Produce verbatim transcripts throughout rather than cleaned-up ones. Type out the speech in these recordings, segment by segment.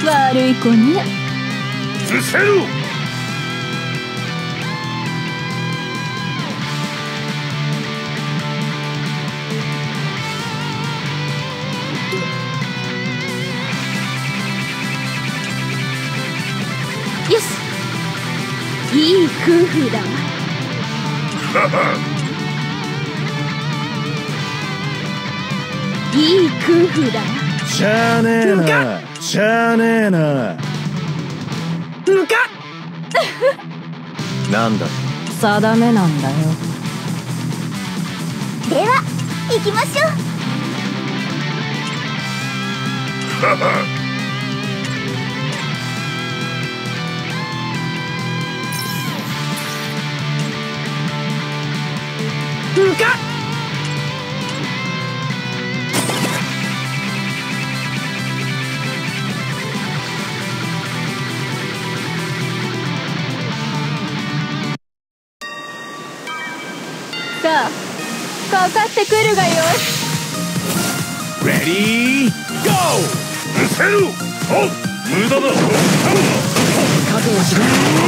悪い子ね。 伏せろ。 よし、いい夫婦だわ。いい夫婦だわ。 しゃあねえな、しゃあねえな。 ぬかなんだ、 定めなんだよ。 では行きましょう。 ぬかさあ、かかってくるがよい。 レディーゴー。 伏せろ。お、無駄だ。 覚悟しろ。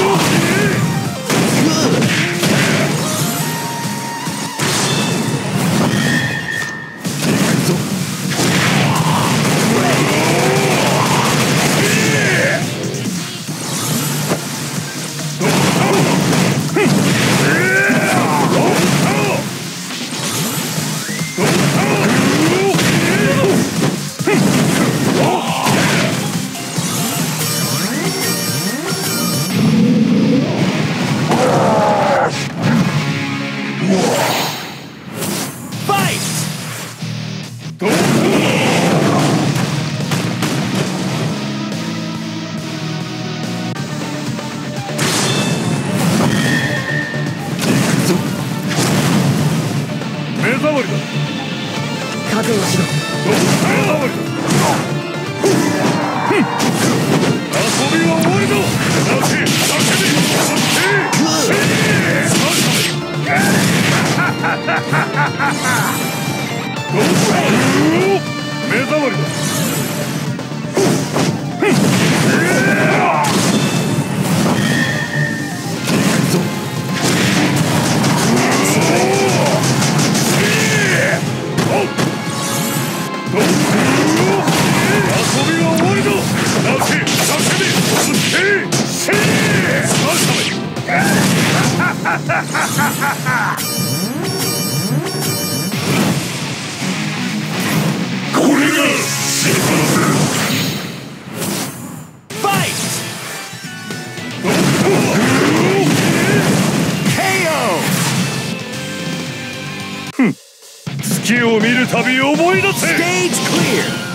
目障りだ。 覚悟しろ。 目障りだ。遊びは終わりだ。なし、叫び、そして目障りだ。これがファイト。 月を見るたび思い出せ。 ステージクリア。